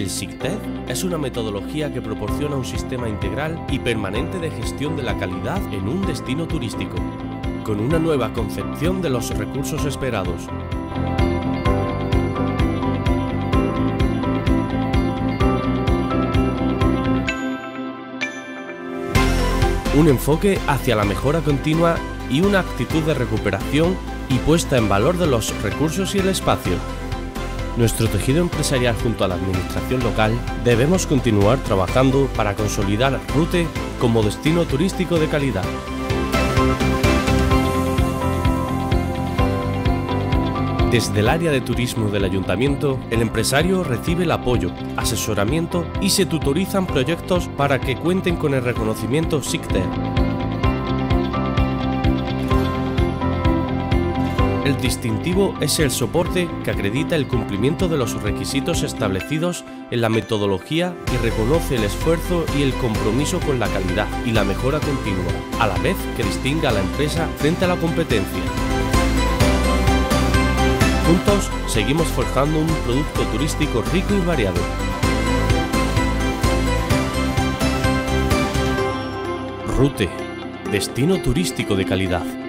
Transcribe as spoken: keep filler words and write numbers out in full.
El SICTED es una metodología que proporciona un sistema integral y permanente de gestión de la calidad en un destino turístico, con una nueva concepción de los recursos esperados. Un enfoque hacia la mejora continua y una actitud de recuperación y puesta en valor de los recursos y el espacio. Nuestro tejido empresarial junto a la administración local debemos continuar trabajando para consolidar Rute como destino turístico de calidad. Desde el área de turismo del Ayuntamiento, el empresario recibe el apoyo, asesoramiento y se tutorizan proyectos para que cuenten con el reconocimiento SICTED. El distintivo es el soporte que acredita el cumplimiento de los requisitos establecidos en la metodología y reconoce el esfuerzo y el compromiso con la calidad y la mejora continua, a la vez que distinga a la empresa frente a la competencia. Juntos seguimos forjando un producto turístico rico y variado. Rute, destino turístico de calidad.